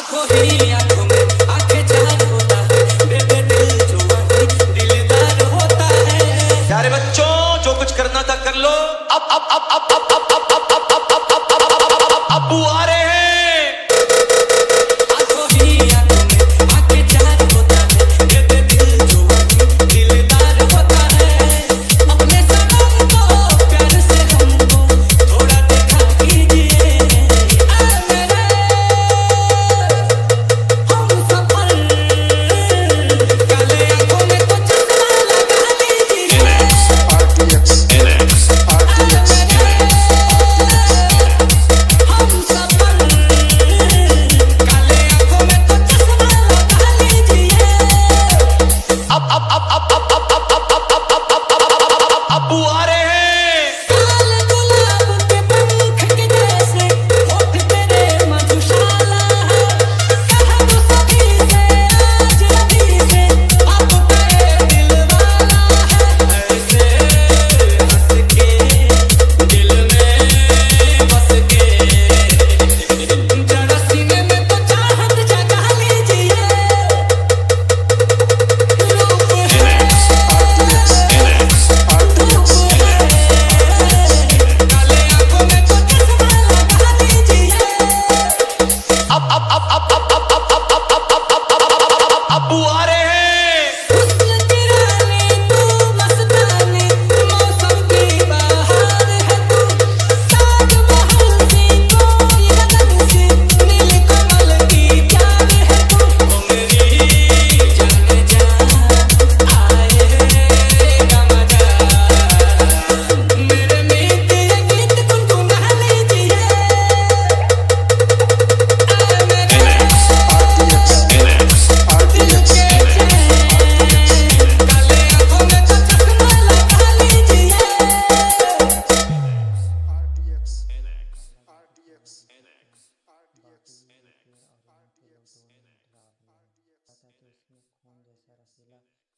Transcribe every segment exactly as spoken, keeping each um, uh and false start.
आंखों ही आंखों में आंखें चार होता है, बेबे दिल जो दिलदार होता है। प्यारे बच्चों, जो कुछ करना था कर लो। अब अब अब अब अब अब अब अब अब अब अब अब अब्बू आ रहे हैं।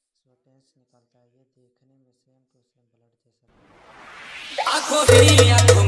आंखों ही आंखों